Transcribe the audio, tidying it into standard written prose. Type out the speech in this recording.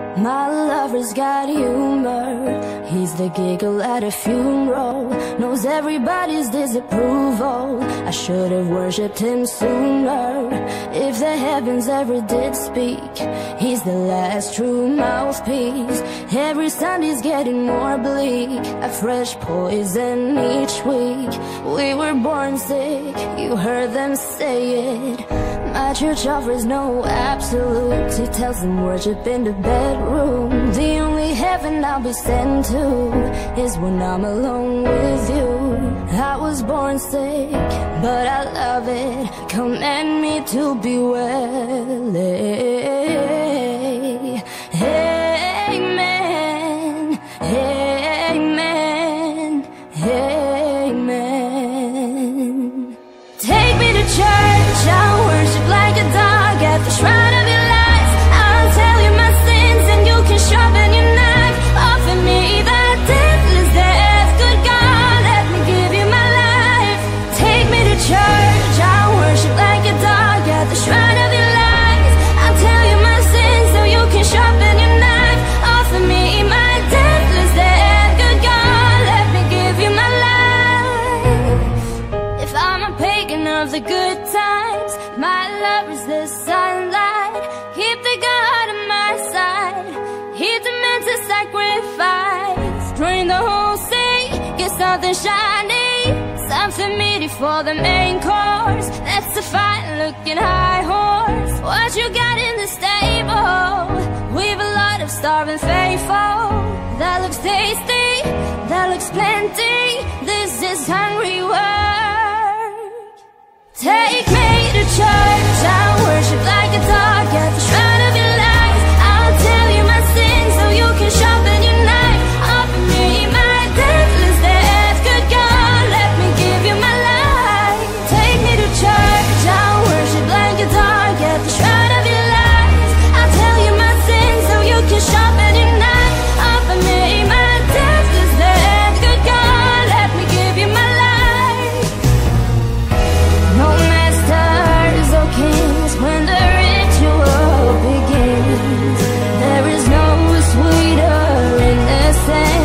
My lover's got humor. He's the giggle at a funeral. Knows everybody's disapproval. I should have worshipped him sooner. If the heavens ever did speak, he's the last true mouthpiece. Every Sunday's getting more bleak. A fresh poison each week. We were born sick, you heard them say it. My church offers no absolutes. He tells them worship in the bedroom. The only heaven I'll be sent to is when I'm alone with you. I was born sick, but I love it. Command me to be well. Amen, amen, amen. Take me to church, I'll worship like a dog at the shrine of your life. I'll tell you my sins and you can sharpen your knife. Offer me that deathless death. Good God, let me give you my life. Take me to church, I'll worship like a dog at the shrine of your life. I'll tell you my sins so you can sharpen your knife. Offer me my deathless death. Good God, let me give you my life. If I'm a pagan of the good times, my love is the sunlight. Keep the God on my side. He demands a sacrifice. Drain the whole sea, get something shiny, something meaty for the main course. That's a fine-looking high horse. What you got in the stable? We've a lot of starving faithful. That looks tasty, that looks plenty. This is hungry work. Take me to church, I'll worship like a dog at the shrine of your life. I'll tell you my sins so you can sharpen your knife. Offer me my deathless death. Good God, let me give you my life. Take me to church, I'll worship like a dog at the shrine of your life. I'll tell you my sins so you can sharpen your knife. Offer me my deathless death. Good God, let me give you my life. No masters or kings when the ritual begins. There is no sweeter innocence.